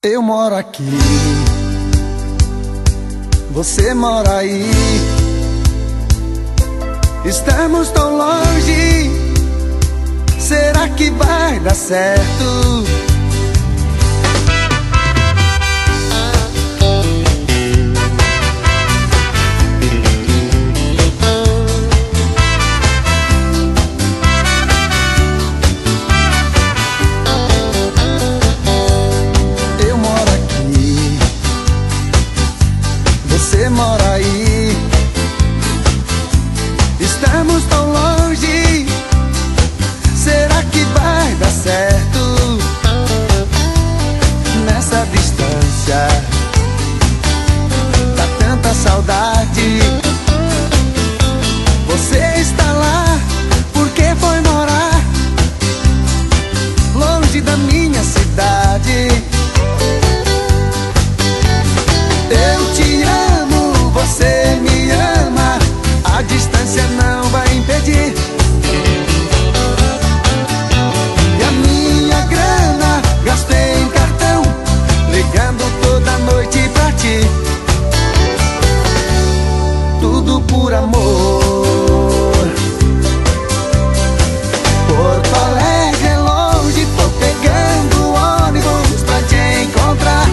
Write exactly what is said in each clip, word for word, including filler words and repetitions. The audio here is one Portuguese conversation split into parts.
Eu moro aqui, você mora aí. Estamos tão longe, será que vai dar certo? Eu moro aqui, você mora aí. Estamos tão longe, será que vai dar certo? Nessa distância, dá tanta saudade. Você está lá, porque foi morar longe da minha cidade. Eu te amo, você me ama, a distância não vai impedir. E a minha grana gastei em cartão, ligando toda noite pra ti. Tudo por amor. Porto Alegre é longe, tô pegando ônibus pra te encontrar.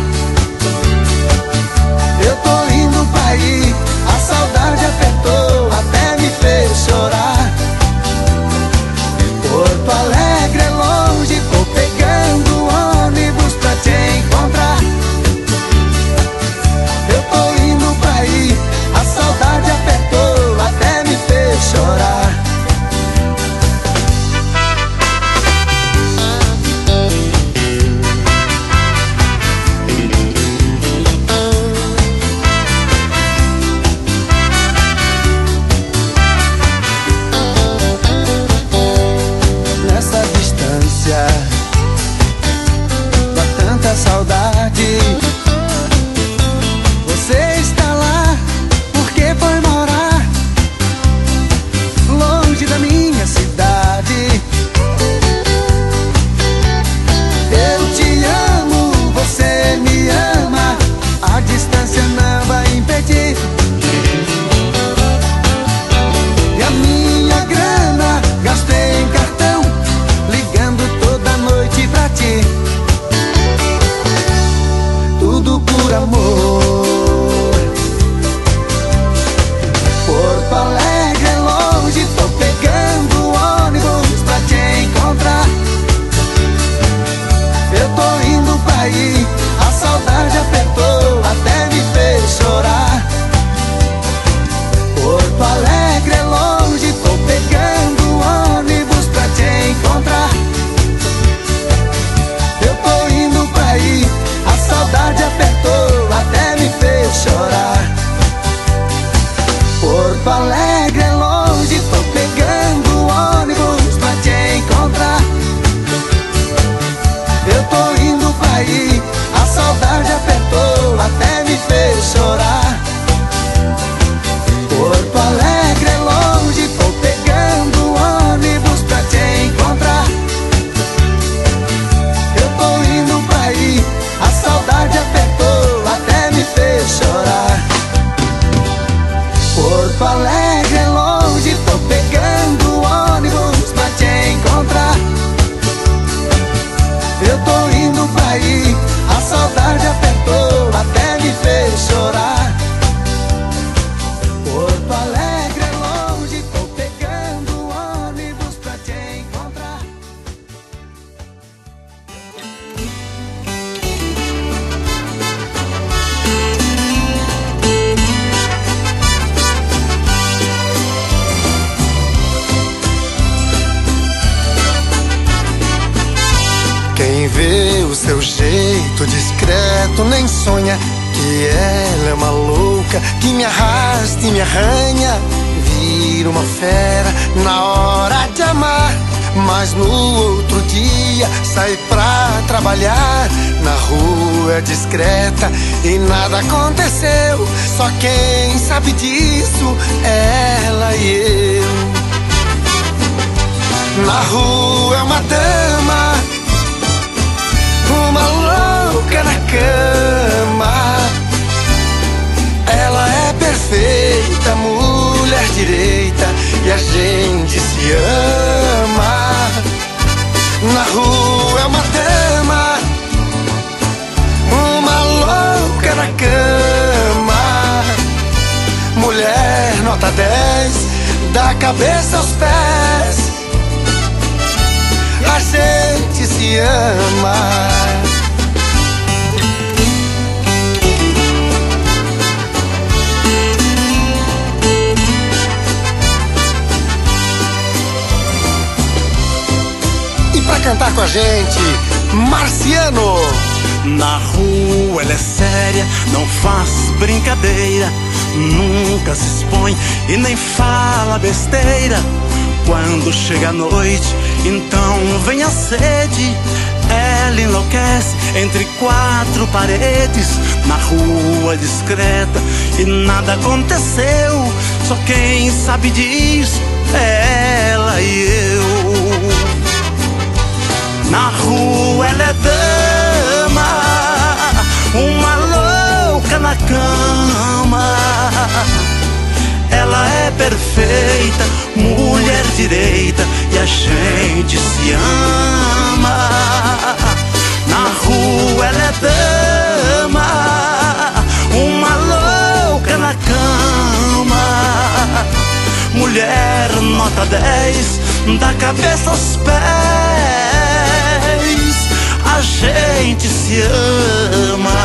Eu tô indo pra aí, a saudade apertou, até me fez chorar. Porto Alegre é longe, tô pegando ônibus pra te encontrar. Eu tô indo pra aí, a saudade apertou, até me fez chorar. Nessa distância, dá tanta saudade. Você está lá, porque foi morar longe da minha cidade. Eu te amo, você me ama, a distância não vai impedir. E a minha grana gastei em cartão, ligando toda noite pra ti. Tudo por amor. Porto Alegre é longe, tô pegando ônibus pra te encontrar. Eu tô indo pra aí, a saudade apertou, até me fez chorar. Porto Alegre é longe, tô pegando ônibus pra te encontrar. Eu tô indo pra aí, a saudade apertou, até me fez chorar. Porto Alegre é longe, tô pegando ônibus pra te encontrar. Eu tô indo pra aí, a saudade apertou, até me fez chorar. Porto Alegre é longe, tô pegando ônibus pra te encontrar. Eu tô indo pra aí, a saudade apertou, até me fez chorar. Porto Alegre é longe, tô pegando ônibus pra te encontrar. Eu tô indo pra aí, a saudade apertou, até me fez chorar. Porto Alegre é longe, tô pegando ônibus pra te encontrar. Quem vê o seu jeito discreto nem sonha que ela é uma louca, que me arrasta e me arranha, vira uma fera na hora de amar. Mas no outro dia sai pra trabalhar, na rua é discreta e nada aconteceu. Só quem sabe disso é ela e eu. Na rua é uma dama, uma louca na cama. da cabeça aos pés. A gente se ama. E pra cantar com a gente, Marciano. Na rua ela é séria, não faz brincadeira, nunca se expõe e nem fala besteira. Quando chega a noite, então vem a sede. Ela enlouquece entre quatro paredes. Na rua discreta e nada aconteceu. Só quem sabe disso é ela e eu. Na rua ela é dama, uma louca na cama. Ela é perfeita, mulher direita, e a gente se ama. Na rua ela é dama, uma louca na cama. Mulher nota dez, da cabeça aos pés. A gente se ama.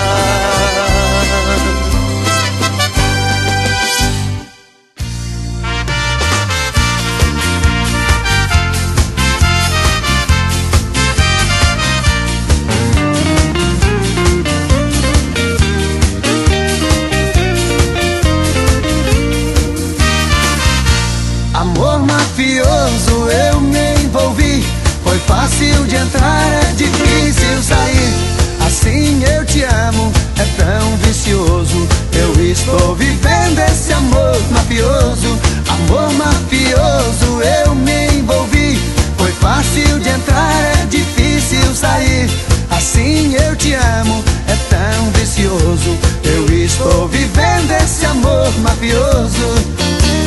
Amor mafioso, eu me envolvi. Foi fácil de entrar, é difícil sair. Assim eu te amo, é tão vicioso. Eu estou vivendo esse amor mafioso. Amor mafioso, eu me envolvi. Foi fácil de entrar, é difícil sair. Assim eu te amo, é tão vicioso. Eu estou vivendo esse amor mafioso.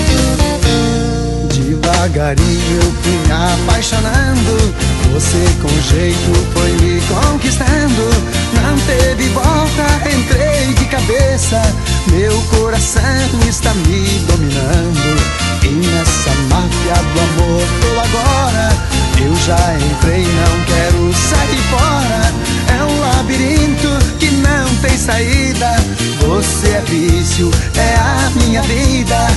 Devagarinho eu fui me apaixonando. Você com jeito foi me conquistando. Não teve volta, entrei de cabeça. Meu coração está me dominando. E nessa máfia do amor tô agora. Eu já entrei, não quero sair fora. É um labirinto que não tem saída. Você é vício, é a minha vida.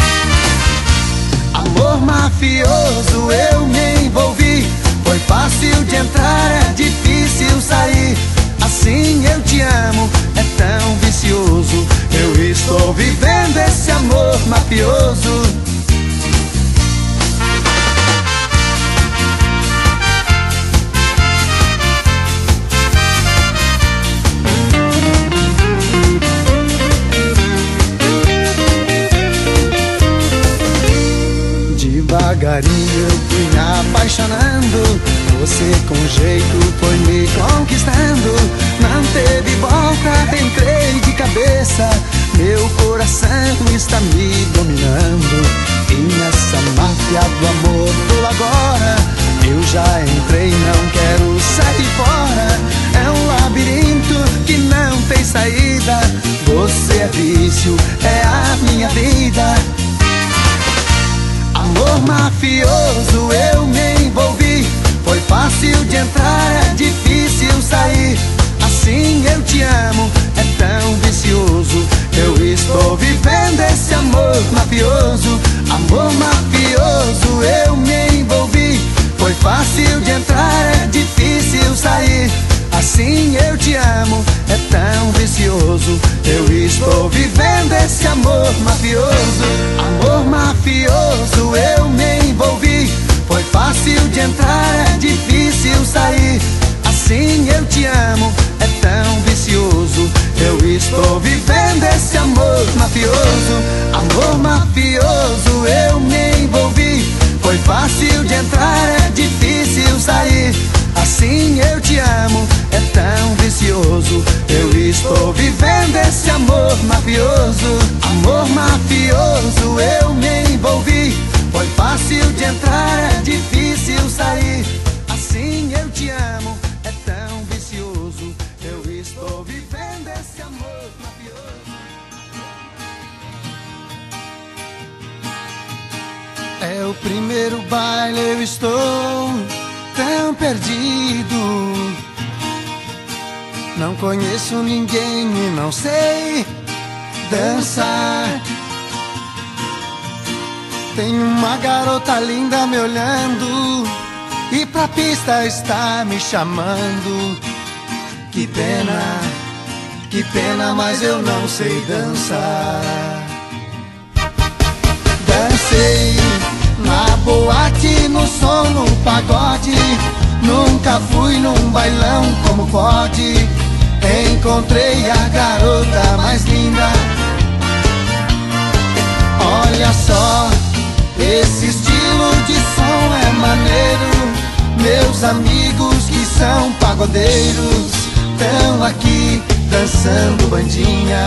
Amor mafioso, eu me envolvi. Foi fácil de entrar, é difícil sair. Assim eu te amo, é tão vicioso. Eu estou vivendo esse amor mafioso. Devagarinho eu fui me apaixonando. Você com jeito foi me conquistando. Não teve volta, entrei de cabeça. Meu coração está me dominando. E nessa máfia do amor tô agora. Eu já entrei, não quero sair fora. É um labirinto que não tem saída. Você é vício, é a minha vida. Amor mafioso, eu me envolvi. Foi fácil de entrar, é difícil sair. Assim eu te amo, é tão vicioso. Eu estou vivendo esse amor mafioso. Amor mafioso, eu me envolvi. Foi fácil de entrar, é difícil sair. Assim eu te amo, é tão vicioso. Eu estou vivendo esse amor mafioso. Amor mafioso, eu me envolvi. Foi fácil de entrar, é difícil sair. Assim eu te amo, é tão vicioso. Eu estou vivendo esse amor mafioso. Amor mafioso, eu me envolvi. Foi fácil de entrar, é difícil sair. Assim eu te amo, é tão vicioso. Eu estou vivendo esse amor mafioso. Amor mafioso, eu me envolvi. Foi fácil de entrar, é difícil sair. Assim eu te amo, é tão vicioso. Eu estou vivendo esse amor mafioso. o primeiro baile, eu estou tão perdido. Não conheço ninguém e não sei dançar. Tem uma garota linda me olhando e pra pista está me chamando. Que pena, que pena, mas eu não sei dançar. Dancei na boate, no som, no pagode. Nunca fui num bailão como pode. Encontrei a garota mais linda. Olha só, esse estilo de som é maneiro. Meus amigos que são pagodeiros tão aqui dançando bandinha.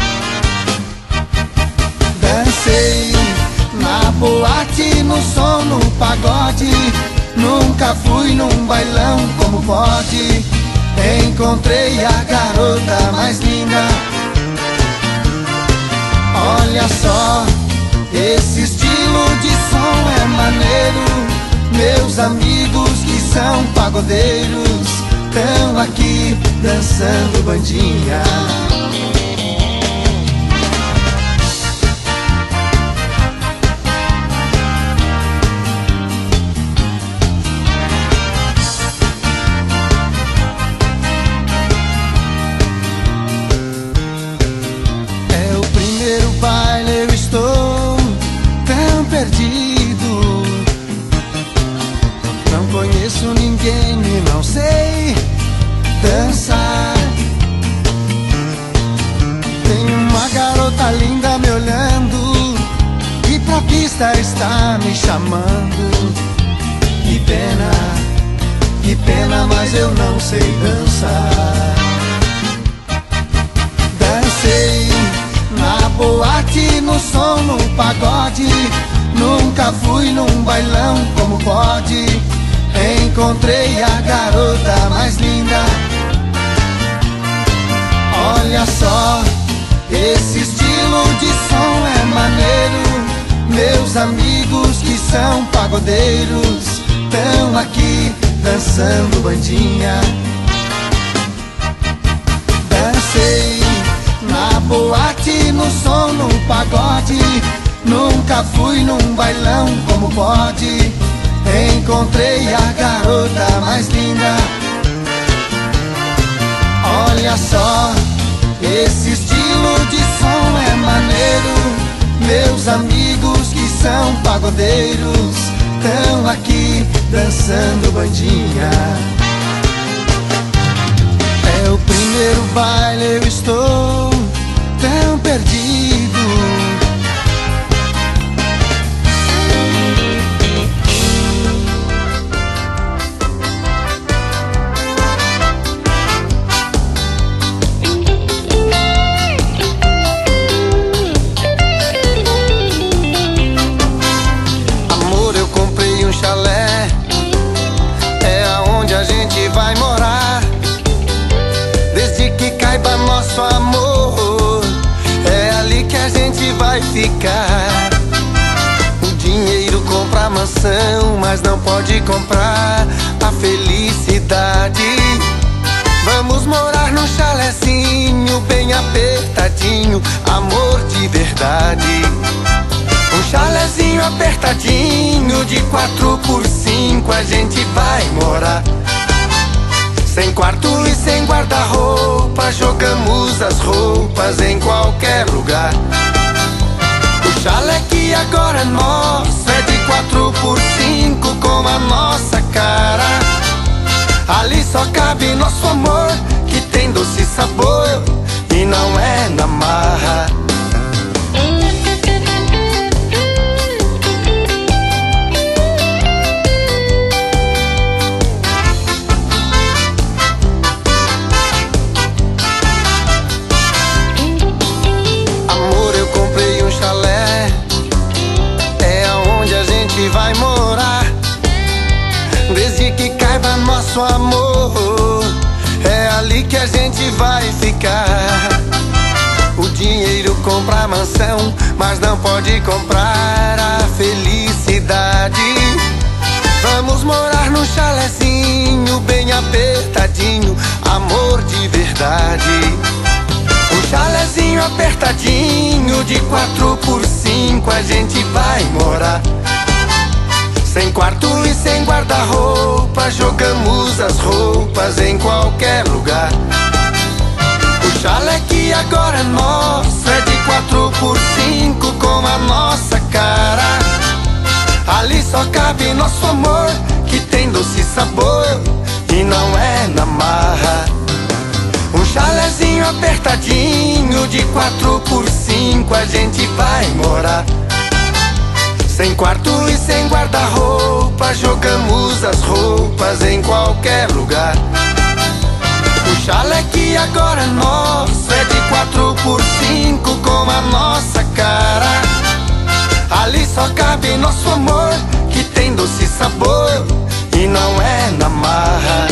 Dancei na boate, no som, no pagode. Nunca fui num bailão como pode. Encontrei a garota mais linda. Olha só, esse estilo de som é maneiro. Meus amigos que são pagodeiros tão aqui dançando bandinha. É o primeiro baile, eu estou tão perdido. Não conheço ninguém e não sei dançar. Tem uma garota linda me olhando e pra pista está me chamando. Que pena, que pena, mas eu não sei dançar. Dancei na boate, no som, no pagode. Nunca fui num bailão como pode. Encontrei a garota mais linda. Olha só, esse estilo de som é maneiro. Meus amigos que são pagodeiros tão aqui dançando bandinha. Dancei na boate, no som, no pagode. Nunca fui num bailão como pode. Encontrei a garota mais linda. Olha só, esse estilo de som é maneiro. Meus amigos que são pagodeiros tão aqui dançando bandinha. É o primeiro baile, eu estou tão perdido. Nosso amor é ali que a gente vai ficar. O dinheiro compra a mansão, mas não pode comprar a felicidade. Vamos morar num chalezinho bem apertadinho, amor de verdade. Um chalezinho apertadinho de quatro por cinco a gente vai morar. Sem quarto e sem guarda-roupa, jogamos as roupas em qualquer lugar. O chalé que agora é nosso é de quatro por cinco com a nossa cara. Ali só cabe nosso amor, que tem doce sabor e não é na marra. Vai morar, desde que caiba nosso amor, é ali que a gente vai ficar. O dinheiro compra a mansão, mas não pode comprar a felicidade. Vamos morar num chalezinho bem apertadinho, amor de verdade. Um chalezinho apertadinho de quatro por cinco a gente vai morar. Sem quarto e sem guarda-roupa, jogamos as roupas em qualquer lugar. O chalé que agora é nosso é de quatro por cinco com a nossa cara. Ali só cabe nosso amor, que tem doce sabor e não é na marra. Um chalézinho apertadinho de quatro por cinco a gente vai morar. Sem quarto e sem guarda-roupa, jogamos as roupas em qualquer lugar. O chalé que agora é nosso é de quatro por cinco com a nossa cara. Ali só cabe nosso amor, que tem doce sabor e não é na marra.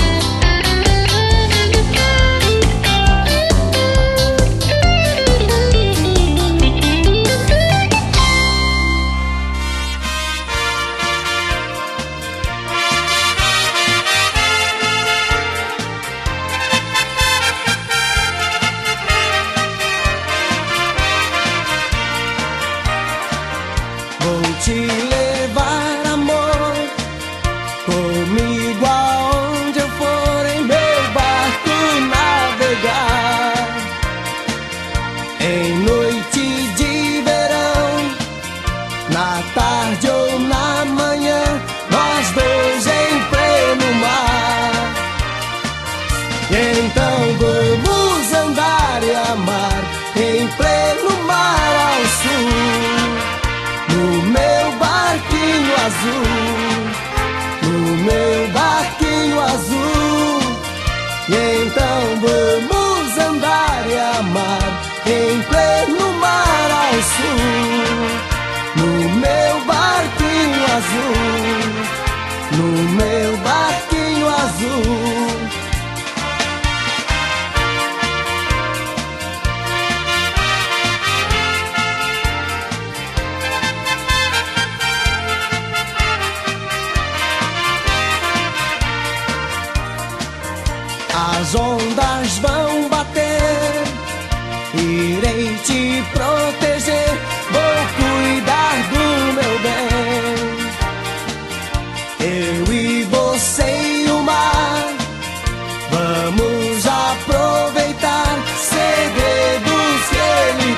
Vou te levar, amor, comigo aonde eu for, em meu barco navegar. Em noite de verão, na tarde ou na manhã, nós dois em pleno mar. E então vamos andar e amar em pleno mar ao sul. No meu barquinho azul, no meu barquinho azul. E então vamos andar e amar em pleno mar ao sul. No meu barquinho azul, no meu barquinho azul. As ondas vão bater, irei te proteger, vou cuidar do meu bem. Eu e você e o mar, vamos aproveitar segredos que ele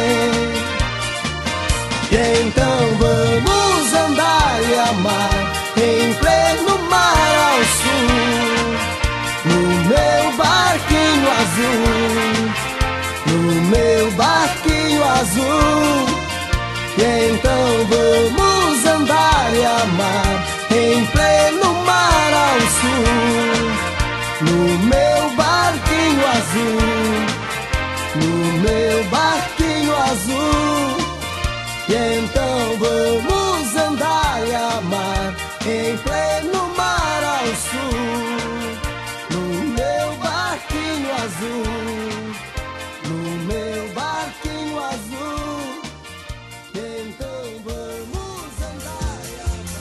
tem. E então vamos andar e amar em pleno mar ao sul. No meu barquinho azul, no meu barquinho azul. E então vamos andar e amar em pleno mar ao sul. No meu barquinho azul, no meu barquinho azul. E então vamos andar e amar em pleno mar ao sul. No meu barquinho azul, no meu barquinho azul. Então vamos andar e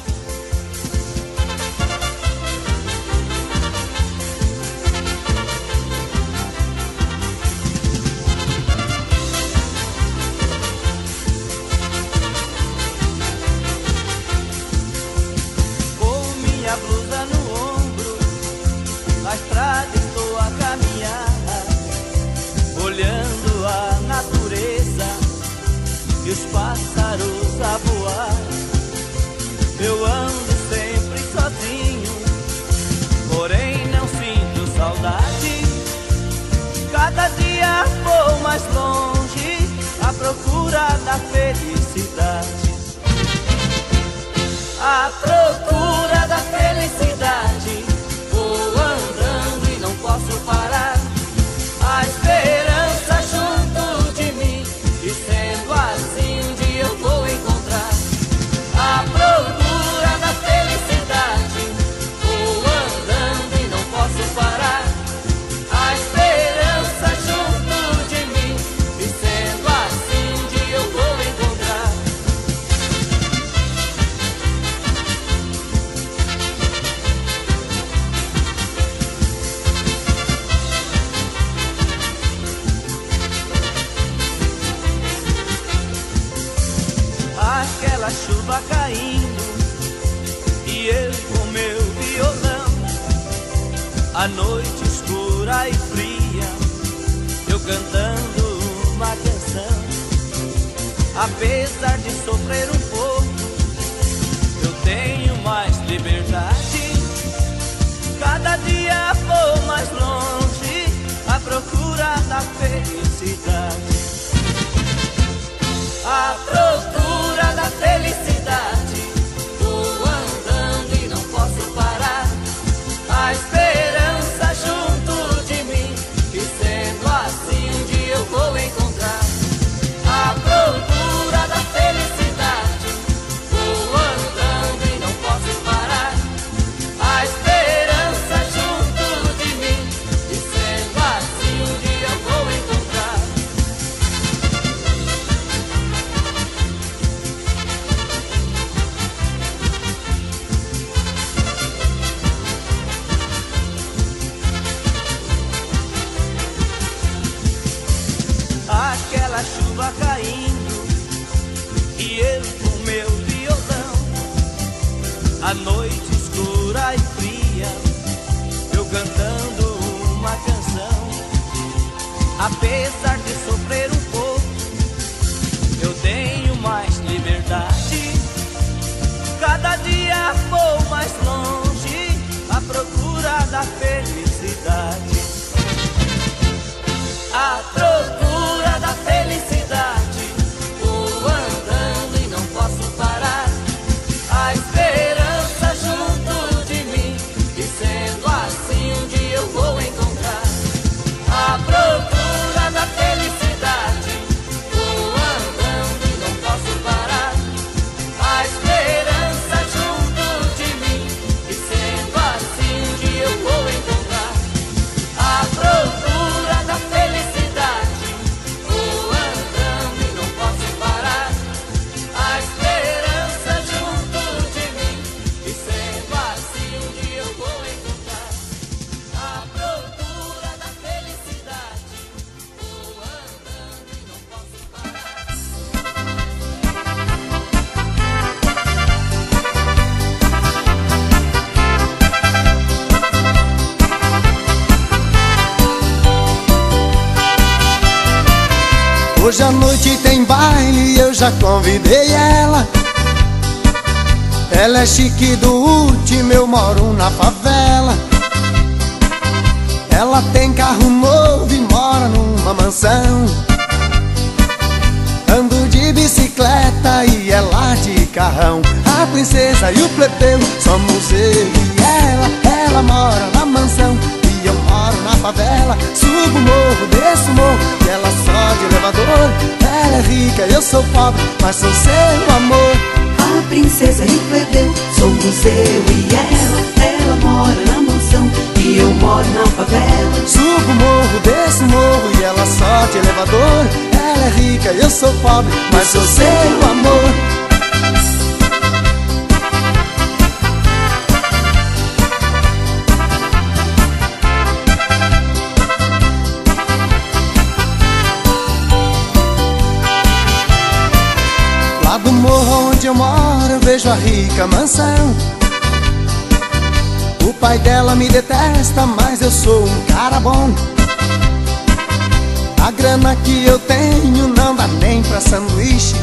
Com minha blusa no ombro, na estrada estou a caminhar, olhando a natureza e os pássaros a voar. Eu ando sempre sozinho, porém não sinto saudade. Cada dia vou mais longe, à procura da felicidade. À procura da felicidade, vou andando e não posso parar. A esperança junto de mim, e sendo assim um dia eu vou encontrar. À procura da felicidade, vou andando e não posso parar. A esperança junto de mim, e sendo assim um dia eu vou encontrar. aquela chuva caindo e eu com meu violão, a noite escura e fria, eu cantando uma canção. Apesar de sofrer um pouco, eu tenho mais liberdade. Cada dia vou mais longe à procura da felicidade. À procura da felicidade, vou andando e não posso parar. A esperança junto de mim, e sendo assim um dia eu vou encontrar. À procura da felicidade, vou andando e não posso parar. A esperança junto de mim, e sendo assim um dia eu vou encontrar. Aquela chuva caindo e eu com meu violão, a noite escura e fria, eu cantando uma canção. Apesar de sofrer um pouco, eu tenho mais liberdade. Cada dia vou mais longe à procura da felicidade. À procura da felicidade, vou andando e não posso parar. A esperança junto de mim, e sendo assim um dia eu vou encontrar. À procura da felicidade, vou andando e não posso parar. A esperança junto de mim, e sendo assim um dia eu vou encontrar. À procura da felicidade, vou andando e não posso parar. A esperança junto de mim, e sendo assim um dia eu vou encontrar. À procura da felicidade, vou andando e não posso parar. Hoje à noite tem baile e eu já convidei ela. Ela é chique do último, eu moro na favela. Ela tem carro novo e mora numa mansão. Ando de bicicleta e ela de carrão. A princesa e o plebeu somos eu e ela. Ela mora na mansão e eu moro na favela. Subo o morro, desço o morro e ela só de elevador. Ela é rica, eu sou pobre, mas sou seu amor. A princesa e o plebeu somos eu e ela. Ela mora na mansão e eu moro na favela. Subo o morro, desço o morro e ela só de elevador. Ela é rica, eu sou pobre, mas sou seu amor. Lá do morro onde eu moro eu vejo a rica mansão. O pai dela me detesta, mas eu sou um cara bom. A grana que eu tenho não dá nem pra sanduíche.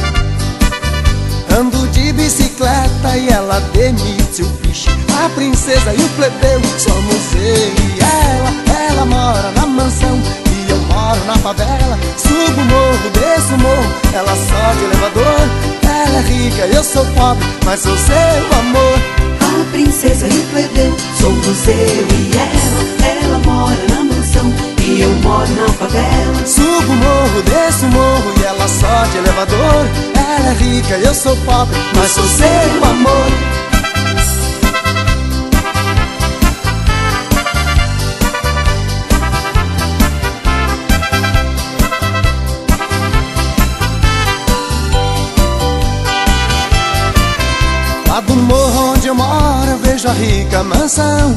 Ando de bicicleta e ela demite o piche. A princesa e o plebeu somos eu e ela. Ela mora na mansão e eu moro na favela. Subo o morro, desço o morro, ela só de elevador. Ela é rica, eu sou pobre, mas sou seu amor. A princesa e o plebeu somos eu e ela. Ela mora na mansão e eu moro na favela. Subo o morro, desço o morro e ela só de elevador. Ela é rica, eu sou pobre, mas sou seu amor. Lá do morro onde eu moro eu vejo a rica mansão.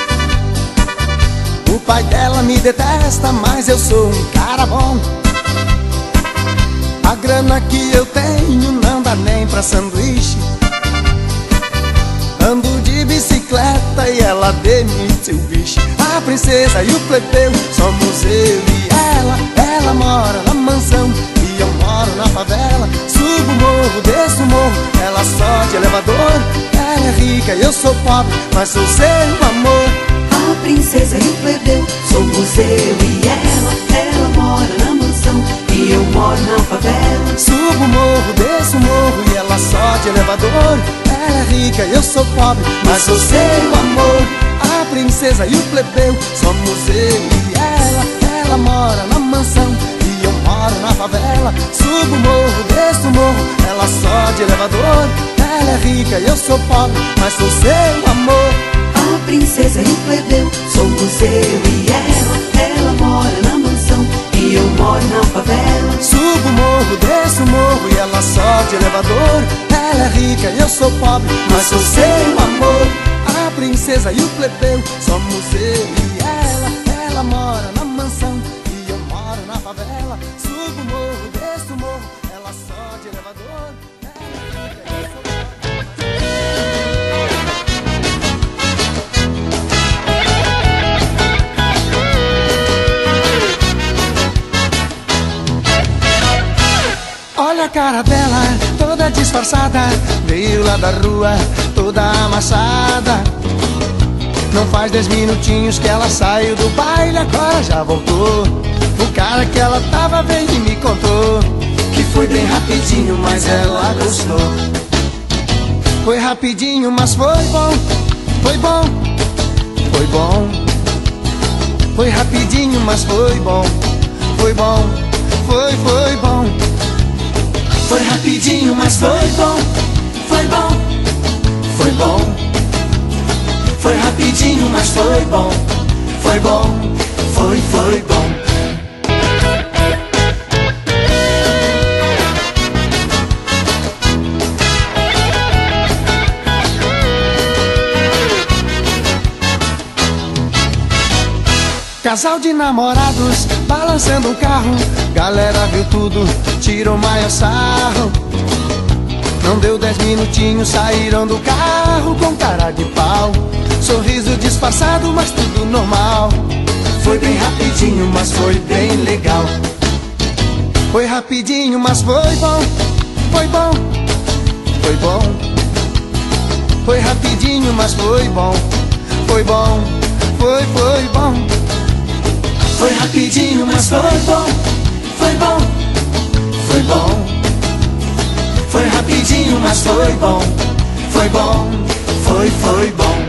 O pai dela me detesta, mas eu sou um cara bom. A grana que eu tenho não dá nem compra sanduíche. Ando de bicicleta e ela demite o bicho. A princesa e o plebeu somos eu e ela. Ela mora na mansão e eu moro na favela. Subo o morro, desço o morro, ela só de elevador. Ela é rica e eu sou pobre, mas sou seu amor. A princesa e o plebeu somos eu e ela. Ela mora na mansão e eu moro na favela. Subo o morro, desço o morro e ela só de elevador. Ela é rica e eu sou pobre, mas sou seu amor. A princesa e o plebeu somos eu e ela. Ela mora na mansão e eu moro na favela. Subo o morro, desço o morro, ela só de elevador. Ela é rica e eu sou pobre, mas sou seu amor. A princesa e o plebeu somos eu e ela. Ela mora na mansão e eu moro na favela. Subo o morro, desço o morro e ela só de elevador. Ela é rica e eu sou pobre, mas sou seu amor. A princesa e o plebeu somos eu e ela. Ela mora na mansão e eu moro na favela. Subo o morro, desço o morro, ela só de elevador. Ela é rica e eu sou pobre. Olha a cara dela, toda disfarçada, veio lá da rua, toda amassada. Não faz dez minutinhos que ela saiu do baile, agora já voltou. O cara que ela tava veio e me contou que foi bem rapidinho, mas ela gostou. Foi rapidinho, mas foi bom, foi bom, foi bom. Foi rapidinho, mas foi bom, foi bom, foi, foi bom. Foi rapidinho, mas foi bom, foi bom, foi bom. Foi rapidinho, mas foi bom, foi bom, foi, foi bom. Casal de namorados balançando o carro, galera viu tudo, tirou maior sarro. Não deu dez minutinhos, saíram do carro com cara de pau. Sorriso disfarçado, mas tudo normal. Foi bem rapidinho, mas foi bem legal. Foi rapidinho, mas foi bom, foi bom, foi bom. Foi rapidinho, mas foi bom, foi bom, foi, foi bom. Foi rapidinho, mas foi bom, foi bom, foi bom. Foi rapidinho, mas foi bom, foi bom, foi, foi bom.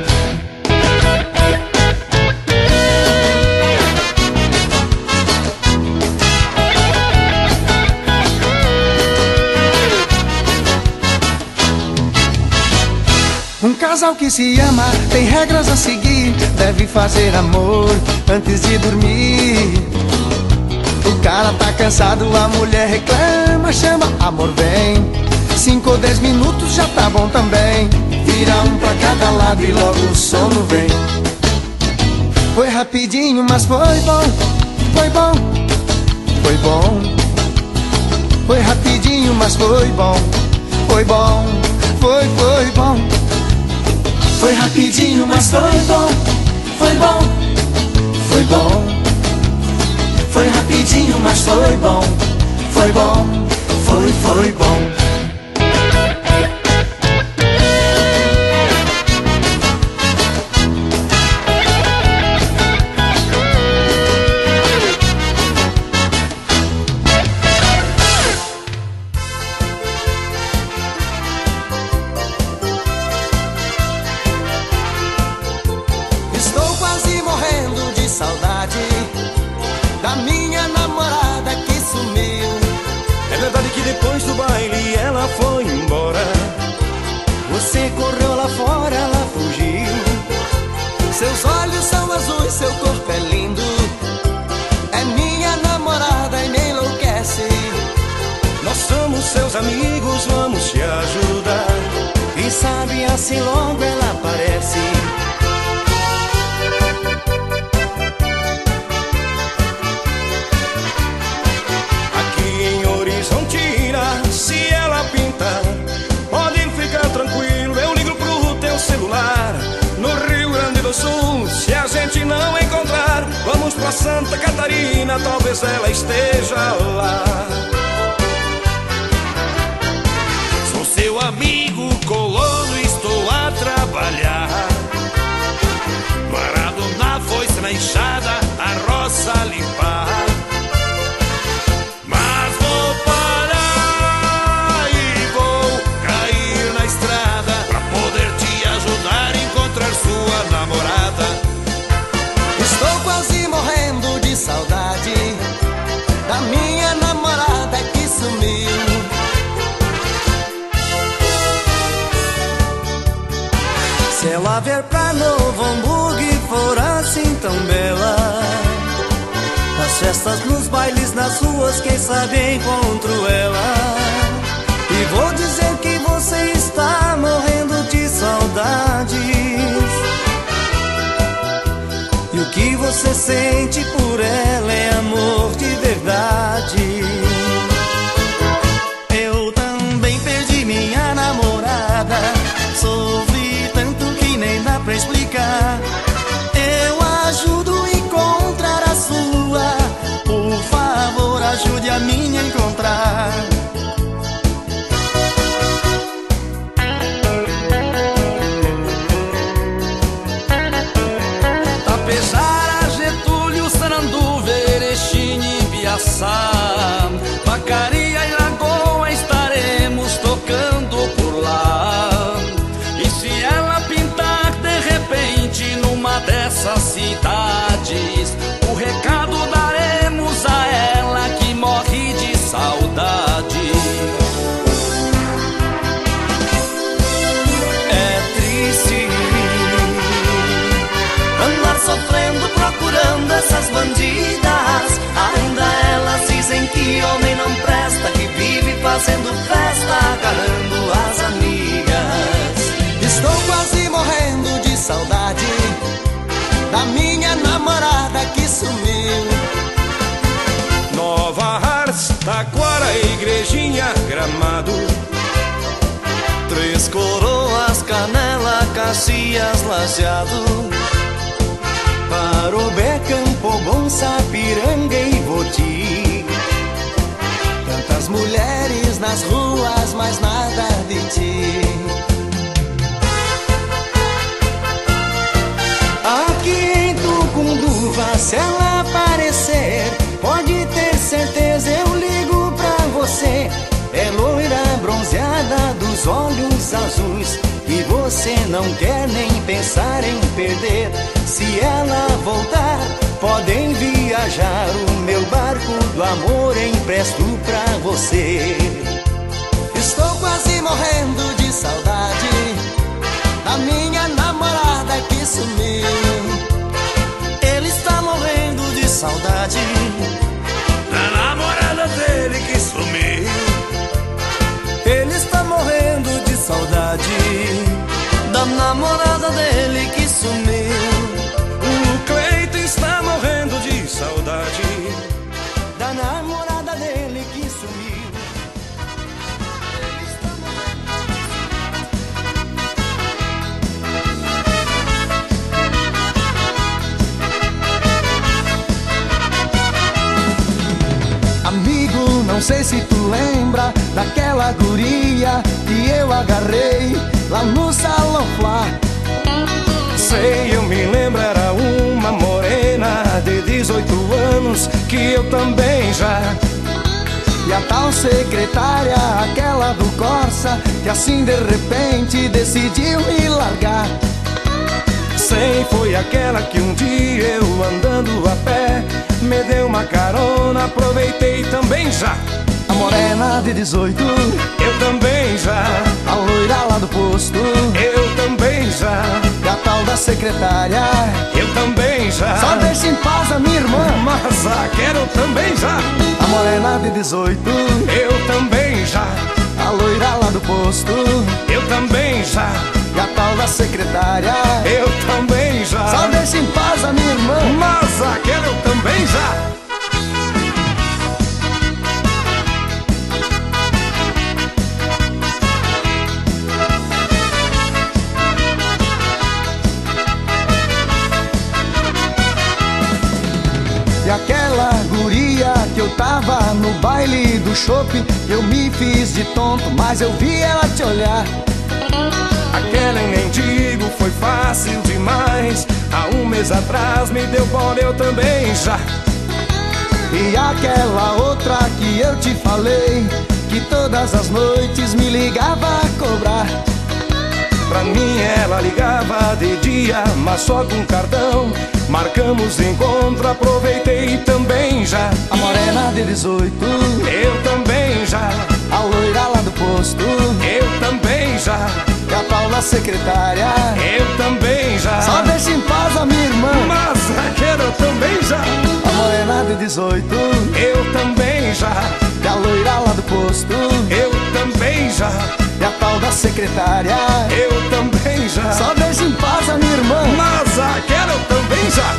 Um casal que se ama tem regras a seguir, deve fazer amor antes de dormir. O cara tá cansado, a mulher reclama, chama, amor vem. Cinco ou dez minutos já tá bom também. Vira um pra cada lado e logo o sono vem. Foi rapidinho, mas foi bom, foi bom, foi bom. Foi rapidinho, mas foi bom, foi bom, foi, foi bom. Foi rapidinho, mas foi bom, foi bom, foi bom. Foi rapidinho, mas foi bom, foi bom, foi, foi bom. Estou quase morrendo de saudade da minha namorada que sumiu. É verdade que depois do baile ela foi embora. Você correu lá fora, ela fugiu. Seus olhos são azuis, seu corpo é lindo. É minha namorada e me enlouquece. Nós somos seus amigos, vamos te ajudar. Quem sabe assim logo ela aparece. pra Santa Catarina, talvez ela esteja lá. Sou seu amigo colono, estou a trabalhar, parado na foice, na enxada, a roça a limpar. Mas vou parar e vou cair na estrada pra poder te ajudar a encontrar sua namorada. Estou quase morrendo de saudade da minha namorada que sumiu. Se ela vier pra Novo Hamburgo e for assim tão bela, nas festas, nos bailes, nas ruas, quem sabe encontro ela. E vou dizer que você está morrendo de saudades, e o que você sente por ela é amor de verdade. Eu também perdi minha namorada, sofri tanto que nem dá pra explicar. Eu ajudo a encontrar a sua, por favor ajude a minha a encontrar. Tapejara, Getúlio, Saranduva, Erechim e Piaçá, Vacaria e Lagoa, estaremos tocando por lá. E se ela pintar de repente numa dessas cidades, o recado daremos a ela que morre de saudade. É triste andar sofrendo procurando essas bandidas. Ainda elas dizem que homem não presta, que vive fazendo festa, agarrando as amigas. Estou quase morrendo de saudade da minha namorada que sumiu. Nova Hartz, Taquara, Igrejinha, Gramado, Três Coroas, Canela, Caxias, Lajeado, Parobé, Campo Bom, Sapiranga e Voti. Tantas mulheres nas ruas, mas nada de ti. Aqui em Tucunduva, se ela aparecer, pode ter certeza eu ligo pra você. É loira bronzeada dos olhos azuis, e você não quer nem pensar em perder. Se ela voltar, podem viajar, o meu barco do amor empresto pra você. Estou quase morrendo de saudade da minha namorada que sumiu. Ele está morrendo de saudade da namorada dele que sumiu. Ele está morrendo de saudade da namorada dele que sumiu. O Cleiton está morrendo de saudade da namorada dele que sumiu. Ele está Amigo, não sei se tu lembra daquela guria que eu agarrei lá no Salão Flá. Sei, eu me lembro, era uma morena de dezoito anos que eu também já. E a tal secretária, aquela do Corsa, que assim de repente decidiu me largar. Sei, foi aquela que um dia eu andando a pé me deu uma carona, aproveitei também já. A morena de dezoito, eu também já. A loira lá do posto, eu também já. E a tal da secretária, eu também já. Só deixa em paz a minha irmã, mas a quero também já. A morena de dezoito, eu também já. A loira lá do posto, eu também já. E a tal da secretária, eu também já. Só deixa em paz a minha irmã, mas aquela eu também já. o chope, eu me fiz de tonto, mas eu vi ela te olhar. Aquela em mendigo foi fácil demais. Há um mês atrás me deu bola, eu também já. E aquela outra que eu te falei, que todas as noites me ligava a cobrar. Pra mim ela ligava de dia, mas só com cartão. Marcamos encontro, aproveitei também já. A morena de dezoito, eu também já. A loira lá do posto, eu também já. E a tal da secretária, eu também já. Só deixa em paz a minha irmã, mas aquela eu também já. A morena de dezoito, eu também já. E a loira lá do posto, eu também já. E a tal da secretária, eu também já. Só deixa em paz a minha irmã, mas aquela eu também já.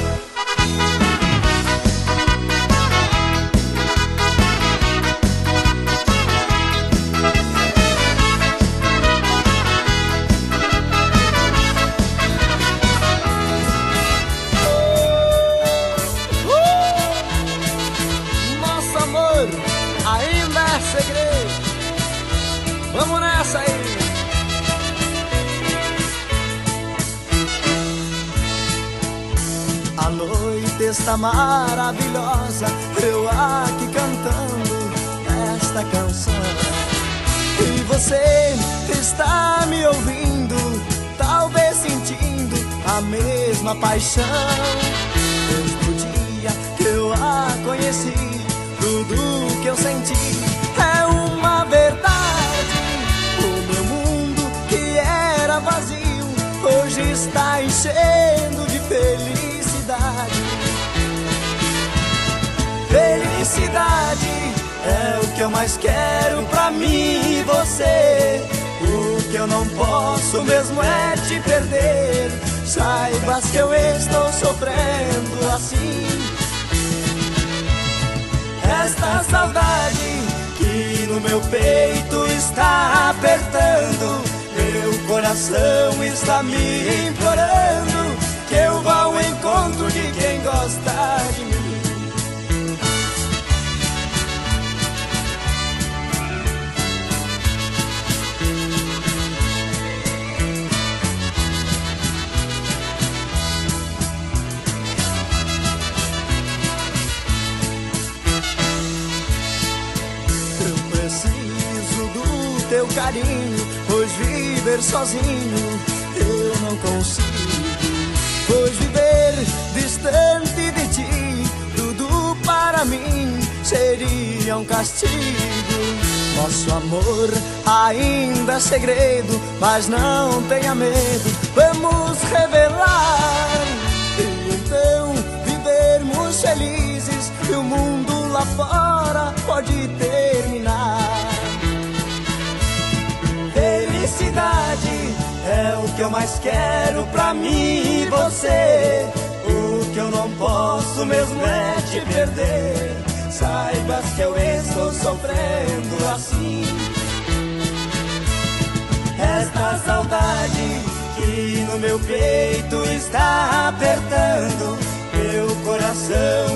Ainda é segredo. Vamos nessa aí. A noite está maravilhosa, eu aqui cantando esta canção. E você está me ouvindo, talvez sentindo a mesma paixão. Desde o dia que eu a conheci, tudo que eu senti é uma verdade. O meu mundo que era vazio hoje está enchendo de felicidade. Felicidade é o que eu mais quero pra mim e você. O que eu não posso mesmo é te perder. Saibas que eu estou sofrendo assim. Esta saudade que no meu peito está apertando, meu coração está me implorando que eu vá ao encontro de quem gosta de mim. Teu carinho, pois viver sozinho eu não consigo. Pois viver distante de ti, tudo para mim seria um castigo. Nosso amor ainda é segredo, mas não tenha medo, vamos revelar. E então vivermos felizes e o mundo lá fora pode terminar. Felicidade é o que eu mais quero pra mim e você. O que eu não posso mesmo é te perder. Saibas que eu estou sofrendo assim. Esta saudade que no meu peito está apertando, meu coração